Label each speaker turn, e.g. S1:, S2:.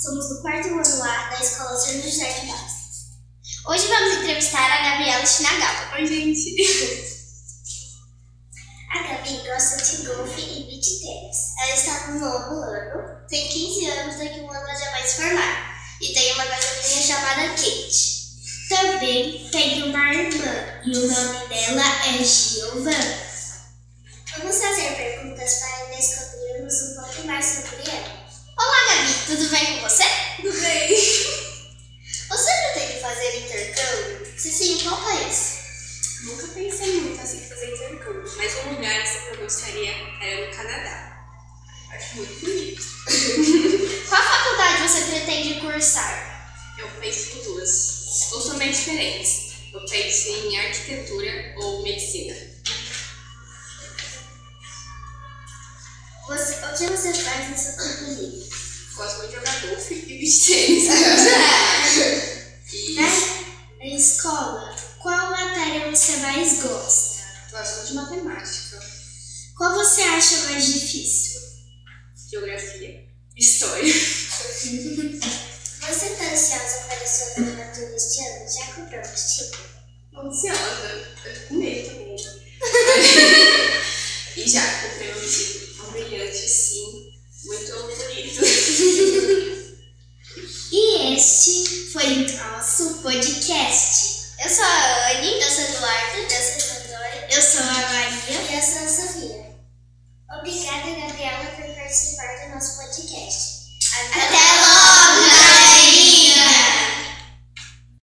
S1: Somos do quarto ano A da Escola São José de Base. Hoje vamos entrevistar a Gabriela Shinagawa.
S2: Oi, gente!
S1: A Gabi gosta de golfe e beach tênis. Ela está no 9º ano, tem 15 anos, daqui a um ano ela já vai se formar. E tem uma cachorrinha chamada Kate. Também tem uma irmã e o nome dela é Giovana. Vamos fazer perguntas para descobrirmos um pouco mais sobre ela. Olá, Gabi, tudo bem com você?
S2: Tudo bem?
S1: Você pretende fazer intercâmbio? Se sim, qual país?
S2: Nunca pensei muito assim em fazer intercâmbio, mas um lugar assim que eu gostaria era no Canadá. Acho muito bonito.
S1: Qual faculdade você pretende cursar?
S2: Eu penso em duas, totalmente diferentes. Eu penso em arquitetura ou medicina.
S1: O que você faz no seu tempo livre?
S2: Gosto muito de jogar golfe e beach tênis.
S1: Na escola, qual matéria você mais gosta?
S2: Gosto muito de matemática,
S1: Qual você acha mais difícil?
S2: geografia, história.
S1: Você está ansiosa para a sua formatura este ano? Já comprou o vestido?
S2: Ansiosa, eu tô com medo também. E já comprei um vestido brilhante, sim, muito bonito.
S1: E este foi o nosso podcast. Eu sou a Anne, eu sou a Eduardo, eu sou a Sandora, eu sou a Maria e eu sou a Sofia. Obrigada, Gabriela, por participar do nosso podcast. Até